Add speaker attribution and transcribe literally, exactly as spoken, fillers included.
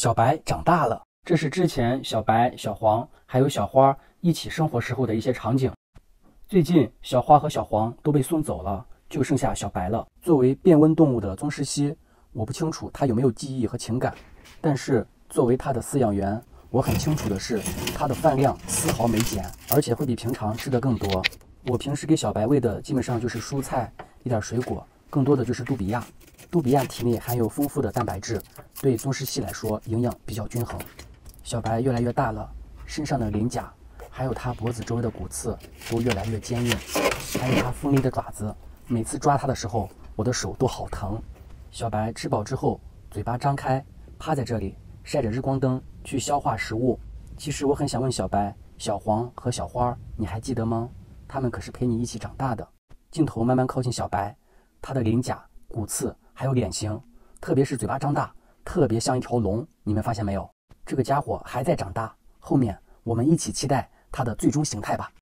Speaker 1: 小白长大了。这是之前小白、小黄还有小花一起生活时候的一些场景。最近小花和小黄都被送走了，就剩下小白了。作为变温动物的宗师蜥，我不清楚它有没有记忆和情感，但是作为它的饲养员，我很清楚的是，它的饭量丝毫没减，而且会比平常吃的更多。我平时给小白喂的基本上就是蔬菜，一点水果，更多的就是杜比亚。杜比亚体内含有丰富的蛋白质，对宗师蜥来说营养比较均衡。小白越来越大了，身上的鳞甲，还有它脖子周围的骨刺都越来越坚硬，还有它锋利的爪子，每次抓它的时候，我的手都好疼。小白吃饱之后，嘴巴张开，趴在这里晒着日光灯去消化食物。其实我很想问小白、小黄和小花，你还记得吗？他们可是陪你一起长大的。镜头慢慢靠近小白，它的鳞甲、骨刺还有脸型，特别是嘴巴张大，特别像一条龙。你们发现没有？这个家伙还在长大，后面我们一起期待它的最终形态吧。